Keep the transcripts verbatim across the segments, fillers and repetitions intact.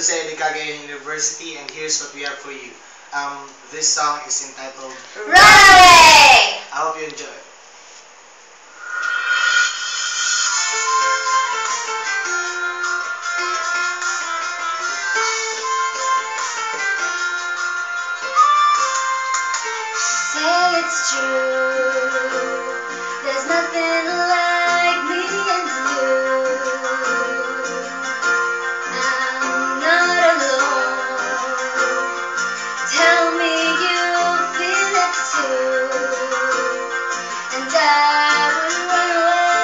Jose de Cagayan University, and here's what we have for you. Um, this song is entitled Runaway! I hope you enjoy. Say it's true, there's nothing like me and you. I'm not alone. Tell me you feel it too, and I would run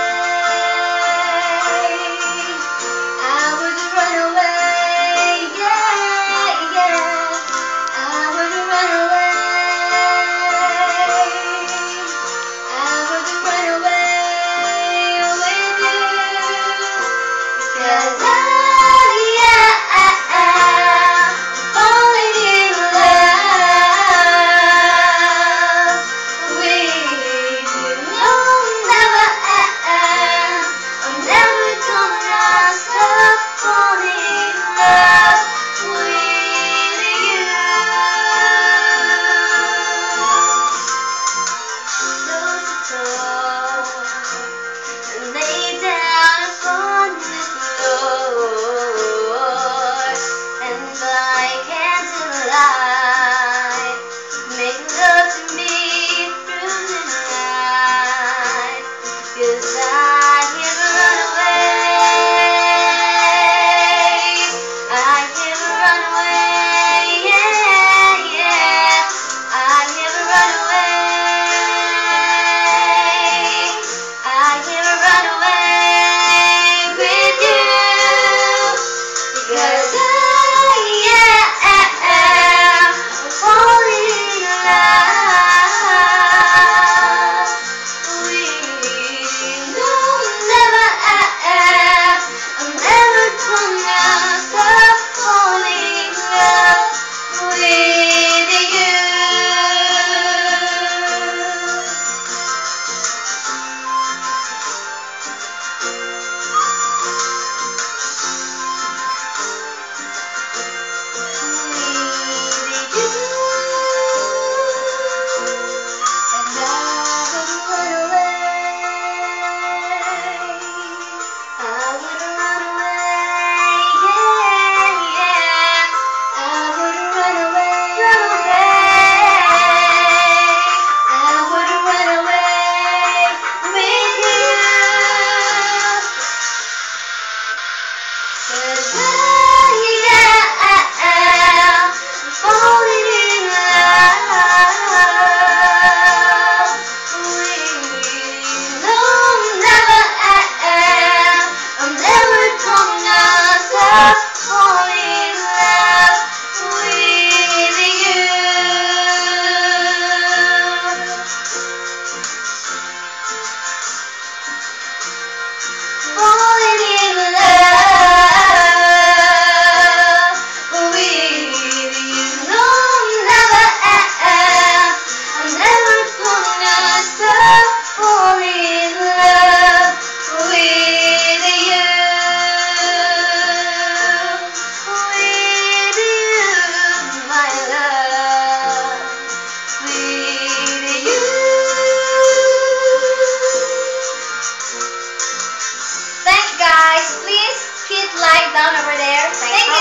away. I would run away, yeah, yeah. I would run away. I would run away with you, because I, yeah, I, I'm falling in love with you. No, never, I'm never gonna stop falling in love with you. Close the door and lay down upon the floor and by candlelight make love to me through the night, 'cause I can't run away. I can't run away, yeah, yeah. I can't run away. I can't run away with you, because I, yeah, am falling in love with you. No, never, I'm never gonna stop falling in love with you. Thanks guys, please hit like down over there. Thank